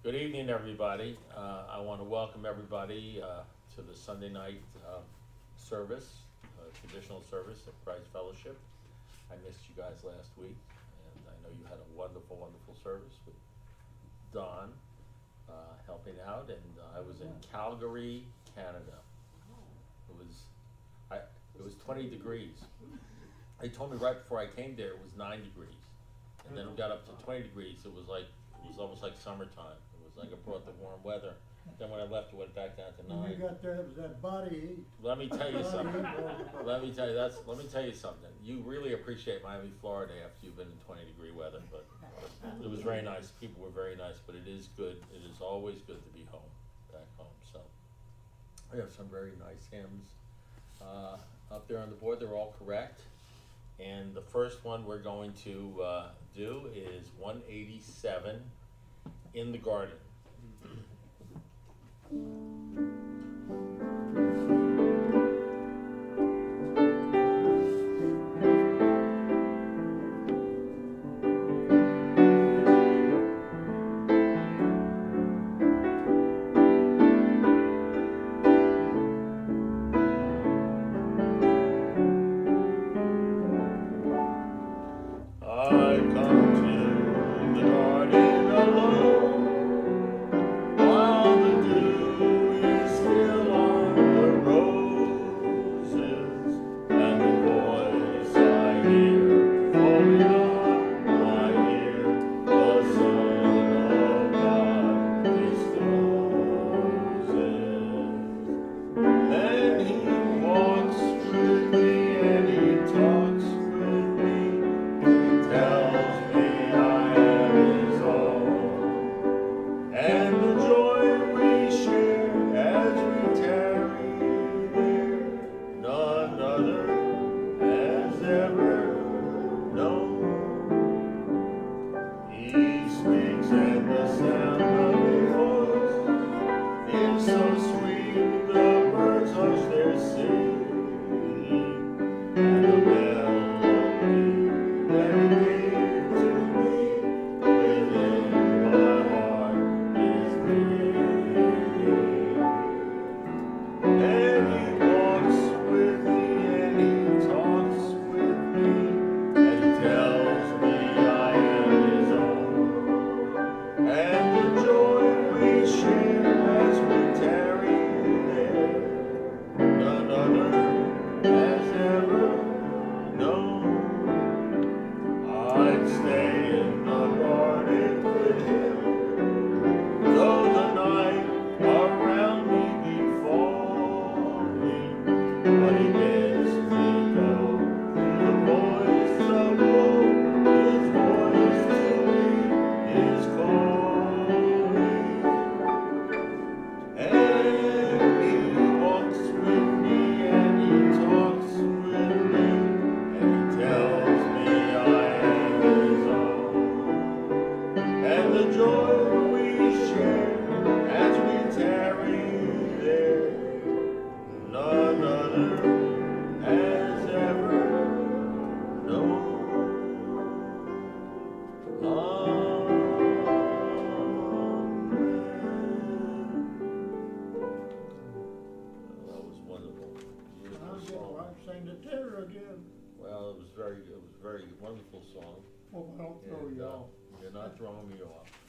Good evening, everybody. I want to welcome everybody to the Sunday night service, traditional service at Christ Fellowship. I missed you guys last week, and I know you had a wonderful, wonderful service with Don helping out, and I was in Calgary, Canada. It was 20 degrees. They told me right before I came there it was 9 degrees, and then it got up to 20 degrees. It was almost like summertime. It was like it brought the warm weather. Then when I left, it went back down to 9. When you got there, it was that body heat. Let me tell you something. Let me tell you something. You really appreciate Miami, Florida after you've been in 20-degree weather, but it was very nice. People were very nice, but it is good. It is always good to be home, back home. So we have some very nice hymns up there on the board. They're all correct. And the first one we're going to do is 187, In the Garden. Well, it was very wonderful song. Oh, I don't throw you off. You're not throwing me off.